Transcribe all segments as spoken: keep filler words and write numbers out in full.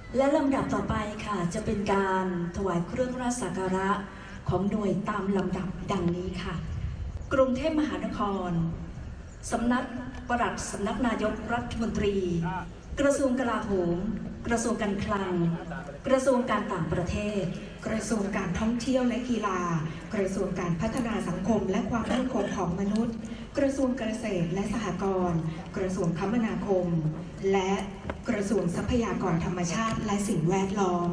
และลำดับต่อไปค่ะจะเป็นการถวายเครื่องราชสักการะของหน่วยตามลำดับดังนี้ค่ะกรุงเทพมหานครสำนักปลัดสำนักนายกรัฐมนตรีกระทรวงกลาโหมกระทรวงการคลังกระทรวงการต่างประเทศกระทรวงการท่องเที่ยวและกีฬากระทรวงการพัฒนาสังคมและความมั่นคงของมนุษย์กระทรวงเกษตรและสหกรณ์กระทรวงคมนาคมและกระทรวงทรัพยากรธรรมชาติและสิ่งแวดล้อม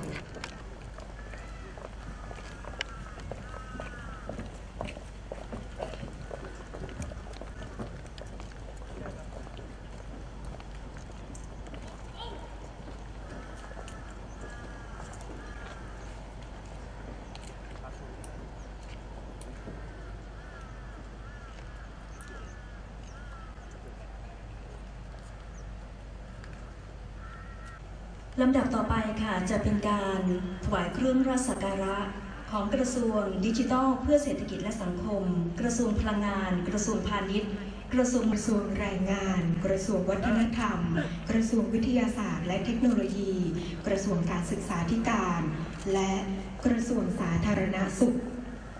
ลำดับต่อไปค่ะจะเป็นการถวายเครื่องราชสักการะของกระทรวงดิจิทัลเพื่อเศรษฐกิจและสังคมกระทรวงพลังงานกระทรวงพาณิชย์กระทรวงกระทรวงแรงงานกระทรวงวัฒนธรรมกระทรวงวิทยาศาสตร์และเทคโนโลยีกระทรวงการศึกษาธิการและกระทรวงสาธารณสุข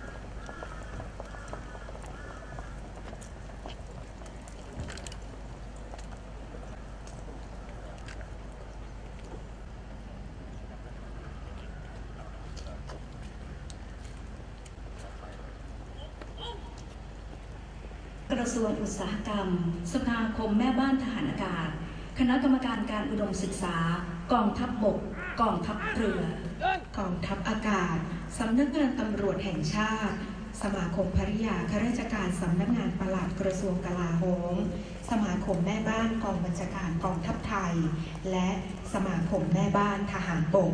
กระทรวงอุตสาหกรรมสมาคมแม่บ้านทหารอากาศคณะกรรมการการอุดมศึกษากองทัพบกกองทัพเรือกองทัพอากาศสำนักงานตำรวจแห่งชาติสมาคมภริยาข้าราชการสำนักงานปลัดกระทรวงกลาโหมสมาคมแม่บ้านกองบัญชาการกองทัพไทยและสมาคมแม่บ้านทหารบก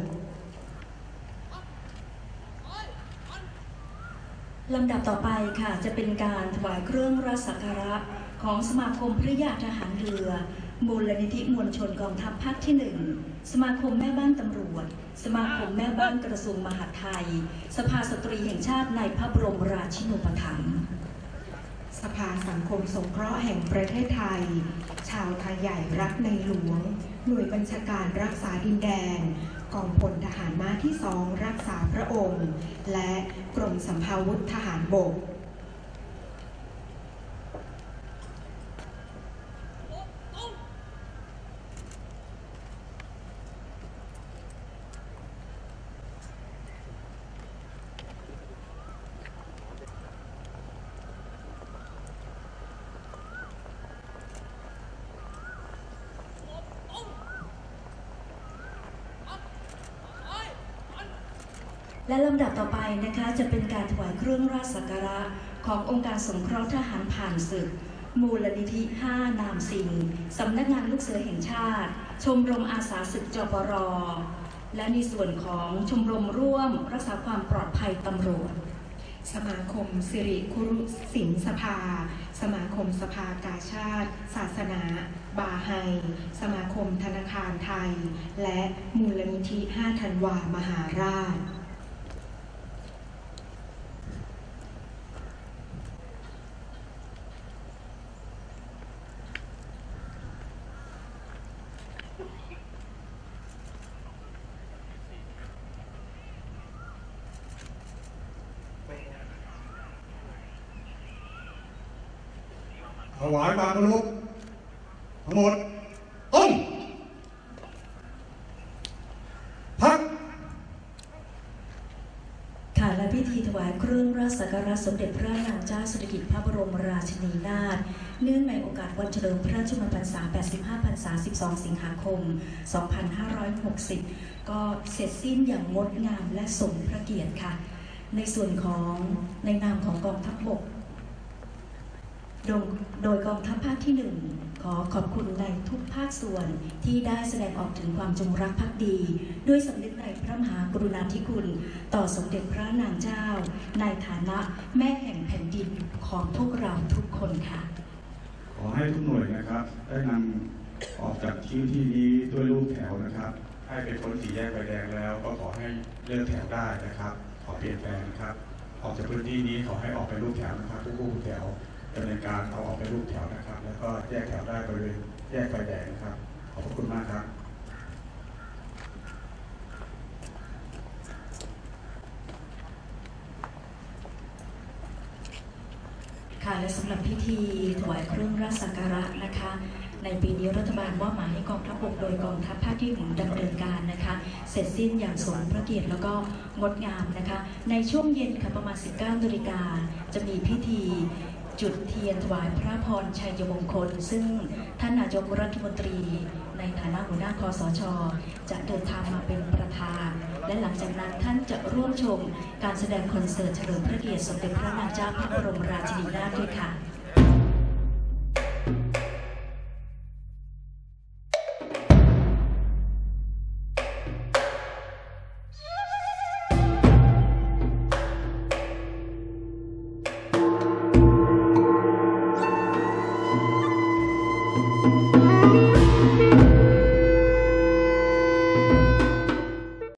ลำดับต่อไปค่ะจะเป็นการถวายเครื่องราชสักการะของสมาคมภริยาทหารเรือมูลนิธิมวลชนกองทัพภาคที่หนึ่งสมาคมแม่บ้านตำรวจสมาคมแม่บ้านกระทรวงมหาดไทยสภาสตรีแห่งชาติในพระบรมราชินูปถัมภ์สภาสังคมสงเคราะห์แห่งประเทศไทยชาวไทยใหญ่รักในหลวงหน่วยบัญชาการรักษาดินแดนกองพลทหารม้าที่สองรักษาพระองค์และกรมสัมภาวุธทหารบกและลำดับต่อไปนะคะจะเป็นการถวายเครื่องราชสักการะขององค์การสงเคราะห์ทหารผ่านศึกมูลนิธิห้านามสิงห์สำนักงานลูกเสือแห่งชาติชมรมอาสาศึกจปร.และในส่วนของชมรมร่วมรักษาความปลอดภัยตำรวจสมาคมสิริคุรุศิลป์สภาสมาคมสภากาชาติศาสนาบาไฮสมาคมธนาคารไทยและมูลนิธิห้าธันวามหาราชถวายบางลุกทั้งหมดต้นพักค่ะและพิธีถวายเครื่องราชสักการะสมเด็จพระนางเจ้าสิริกิติ์พระบรมราชินีนาถเนื่องในโอกาสวันเฉลิมพระชนมพรรษาแปดสิบห้าพรรษาสิบสองสิงหาคมสองพันห้าร้อยหกสิบก็เสร็จสิ้นอย่างงดงามและสมพระเกียรติค่ะในส่วนของในนามของกองทัพบกโดยกองทัพภาคที่หนึ่งขอขอบคุณในทุกภาคส่วนที่ได้แสดงออกถึงความจงรักภักดีด้วยสำนึกในพระมหากรุณาธิคุณต่อสมเด็จพระนางเจ้าในฐานะแม่แห่งแผ่นดินของพวกเราทุกคนค่ะขอให้ทุกหน่วยนะครับได้นำออกจากที่ที่นี้ด้วยรูปแถวนะครับให้เป็นคนสี่แยกไฟแดงแล้วก็ขอให้เลื่อนแถวได้นะครับขอเปลี่ยนแปลงนะครับออกจากพื้นที่นี้ขอให้ออกไปรูปแถวนะครับทุกรูปแถวดำเนินการเอาออกไปรูปแถวนะครับแล้วก็แยกแถวได้บริเวณแยกไฟแดงนะครับขอบคุณมากครับค่ะและสำหรับพิธีถวายเครื่องราชสักการะนะคะในปีนี้รัฐบาลมอบหมายให้กองทัพบกโดยกองทัพภาคที่หนึ่งดำเนินการนะคะเสร็จสิ้นอย่างสมพระเกียรติแล้วก็งดงามนะคะในช่วงเย็นค่ะประมาณ สิบเก้านาฬิกาจะมีพิธีจุดเทียนถวายพระพรชัยมงคลซึ่งท่านนายกรัฐมนตรีในฐานะหัวหน้าคสช.จะเดินทางมาเป็นประธานและหลังจากนั้นท่านจะร่วมชมการแสดงคอนเสิร์ตเฉลิมพระเกียรติสมเด็จพระนางเจ้าพระบรมราชินีนาถด้วยค่ะ